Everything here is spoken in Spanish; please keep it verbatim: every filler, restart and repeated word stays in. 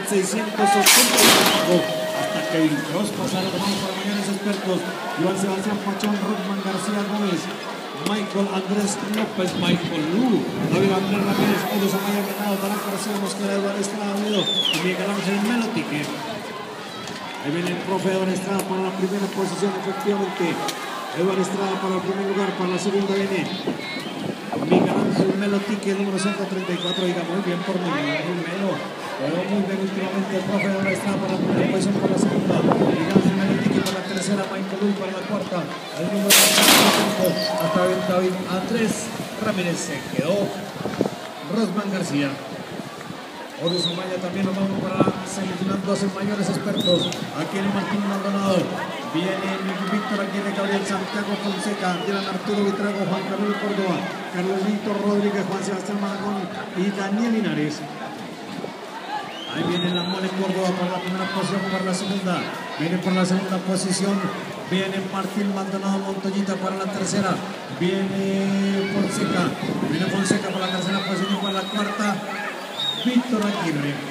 seiscientos ochenta y cinco. Hasta Kevin Cross pasaron también para mayores expertos. Iván Sebastián Pachón, Rodman García Gómez, Michael Andrés López, Michael Lu, David Andrés Ramírez, Edos Amaya Ganado, Tarán García Mosquera, Eduardo Estrada Unido y Miguel Ángel Melotique. Ahí viene el profe Eduardo Estrada para la primera posición, efectivamente. Eduardo Estrada para el primer lugar, para la segunda viene Miguel Ángel Melotique, el número ciento treinta y cuatro, diga muy bien por Miguel Ángel Melo. Pero muy bien últimamente el profe Eduardo Estrada para la primera posición, para la segunda. Miguel Ángel Melotique para la tercera, Michael Lu para la cuarta. El número cinco, hasta David Andrés Ramírez se quedó. Rosman García. Oros Amaya también nos vamos para la semifinal doce mayores expertos. Aquí viene Martín Maldonado. Viene Víctor Aguirre, Gabriel Santiago Fonseca, Dylan Arturo Vitrago, Juan Carlos Córdoba, Carlos Víctor Rodríguez, Juan Sebastián Malagón y Daniel Linares. Ahí viene la Mole Córdoba para la primera posición, para la segunda. Viene por la segunda posición. Viene Martín Maldonado Montoyita para la tercera. Viene Fonseca. Viene Fonseca para la tercera posición y para la cuarta Víctor Aguirre.